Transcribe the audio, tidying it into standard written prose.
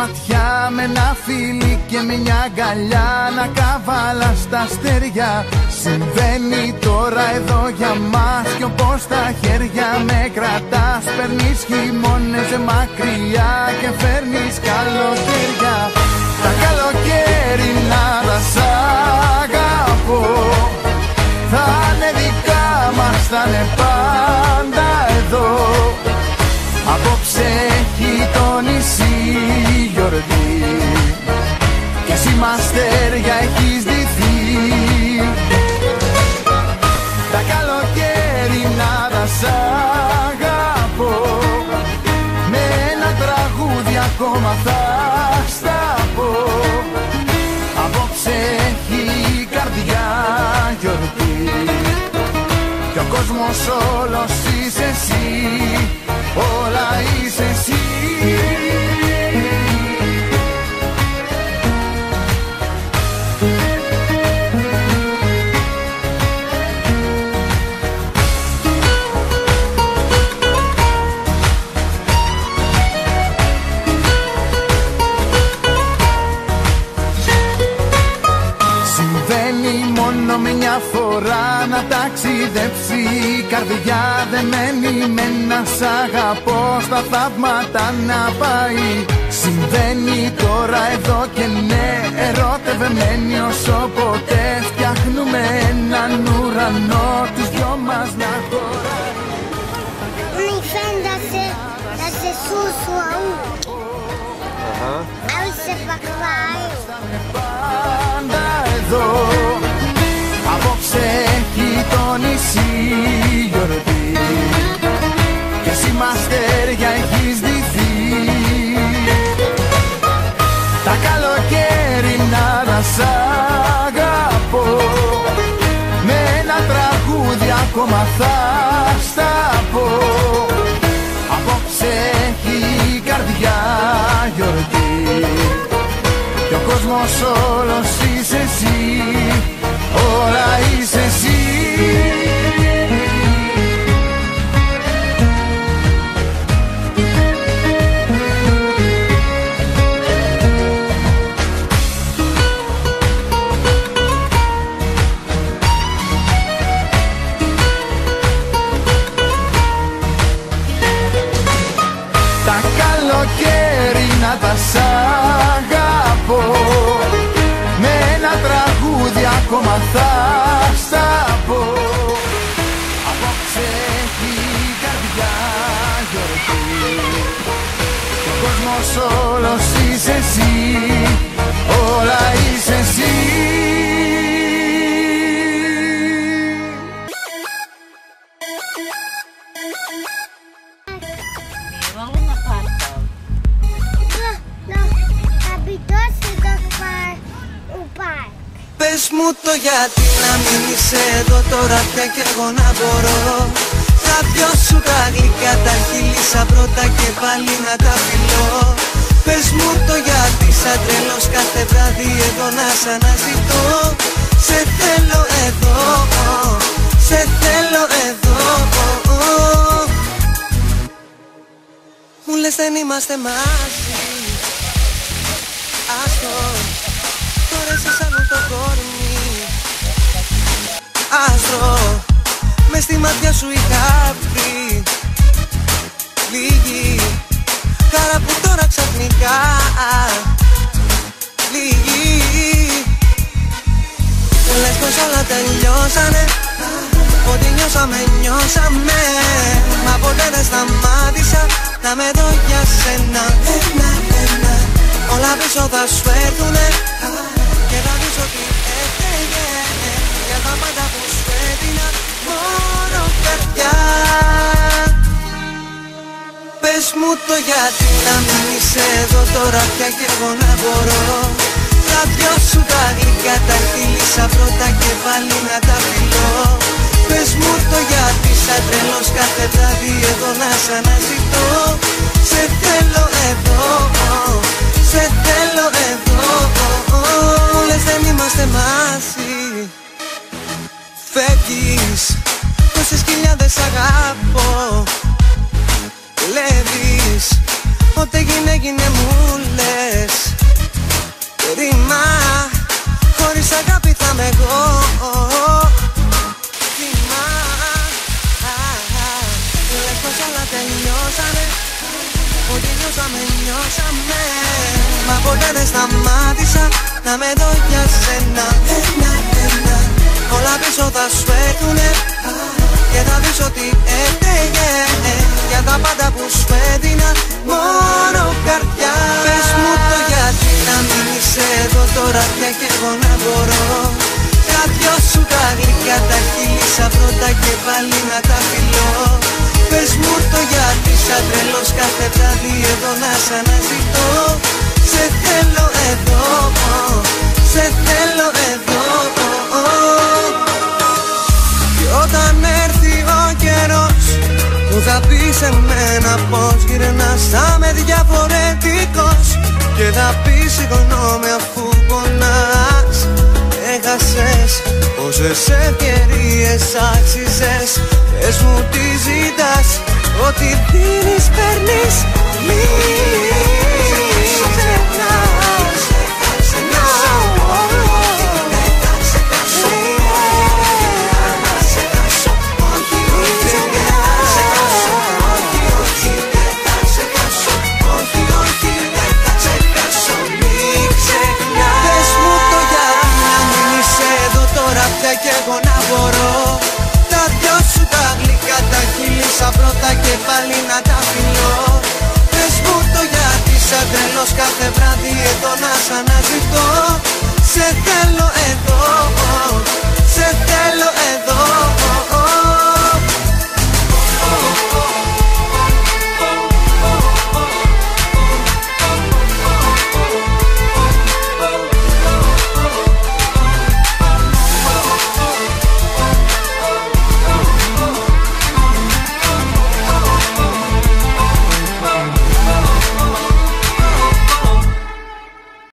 ματιά, με ένα φίλι και με μια αγκαλιά, να καβάλα στα αστέρια. Συμβαίνει τώρα εδώ για μας κι όπως τα χέρια με κρατάς. Παίρνεις χειμώνες μακριά και φέρνεις καλοκαίρια. Τα καλοκαίρινα τα σ' αγαπώ, θα είναι δικά μας, θα είναι πάντα εδώ. Απόψε έχει το νησί γιορτή κι εσύ μ' αστέρια έχεις ντυθεί. Τα καλοκαίρινα τα σ' αγαπώ, με ένα τραγούδι ακόμα θα στα πω. Απόψε έχει η καρδιά γιορτή κι ο κόσμος όλος είσαι εσύ, όλα είσαι εσύ. Συμβαίνει μόνο με μια φορά να ταξιδέψει η καρδιά δεμένη με ένα σ' αγαπώ, στα θαύματα να πάει. Συμβαίνει τώρα εδώ και ναι, ερωτευμένοι όσο ποτέ, φτιάχνουμε έναν ουρανό τους δυο μας να χωράει. Mi fenda se susua au se pakvai. Πάντα εδώ, απόψε έχει το νησί γιορτή κι εσύ μ' αστέρια έχεις ντυθεί. Τα καλοκαίρινα τα σ' αγαπώ, με ένα τραγούδι ακόμα θα στα πω. Απόψε έχει η καρδιά γιορτή κι ο κόσμος όλος είσαι εσύ, όλα είσαι εσύ. Τα καλοκαίρινα τα σ' αγαπώ, με ένα τραγούδι ακόμα θα στα πω. Απόψε έχει η καρδιά γιορτή κι ο κόσμος όλος είσαι εσύ, όλα είσαι εσύ. Πες μου το γιατί να μην είσαι εδώ τώρα πια κι εγώ να μπορώ. Τα δυο σου τα γλυκά τα χείλησα πρώτα και πάλι να τα φιλώ. Πες μου το γιατί σαν τρελός κάθε βράδυ εδώ να σ' αναζητώ. Σε θέλω εδώ, σε θέλω εδώ. Μου λες δεν είμαστε μαζί, άστο, τώρα είσαι σαν το κορμί. Άστρο, μες στη μάτια σου είχα βρει λίγη χαρά που τώρα ξαφνικά λίγη. Λες πως όλα τελειώσανε, ότι νιώσαμε νιώσαμε, μα ποτέ δεν σταμάτησα να με δω για σένα. Όλα πίσω θα σου έρθουνε και θα δεις ότι έφταιγε για τα πάντα που σου έδινα μόνο καρδιά. Πες μου το γιατί να μην είσαι εδώ τώρα πια κι εγώ να μπορώ. Τα δυο σου τα γλυκά τα χείλησα πρώτα και πάλι να τα φιλώ. Πες μου το γιατί σαν τρελός κάθε βράδυ εδώ να σ' αναζητώ. Σε θέλω εδώ, σε θέλω εδώ. Λες δεν είμαστε μαζί. Φεύγεις, τόσες χιλιάδες αγαπώ. Κλέβεις ό,τι Ό,τι έγινε μου λες ρήμα, χωρίς αγάπη θα είμαι εγώ θύμα. Λες πως όλα τελειώσανε, ότι νιώσαμε. Μα ποτέ δεν σταμάτησα να με δω για σένα. Ένα, όλα πίσω θα σου έρθουνε και θα δεις ότι έφταιγε για τα πάντα που σου έδινα μόνο καρδιά. Πες μου το γιατί να μείνεις εδώ τώρα πια κι εγώ να μπορώ τα δυο σου τα γλυκά τα χείλησα πρώτα και πάλι να τα φιλώ. Πες μου το γιατί σαν τρελός κάθε βράδυ εδώ να σ' αναζητώ. Σε θέλω εδώ, σε θέλω εδώ. Και όταν έρθει ο καιρός που θα πεις εμένα πως γυρνάς θα είμαι διαφορετικός και θα πεις συγγνώμη αφού πονάς. Έχασες πόσες ευκαιρίες άξιζες. Πες μου τι ζητάς, ό,τι δίνεις παίρνεις. Μη ξεχνάς. Κι εγώ να μπορώ τα δυο σου τα γλυκά τα χείλησα πρώτα και πάλι να τα φιλώ. Πες μου το γιατί σαν τρελός κάθε βράδυ εδώ να σ' αναζητώ. Σε θέλω εδώ.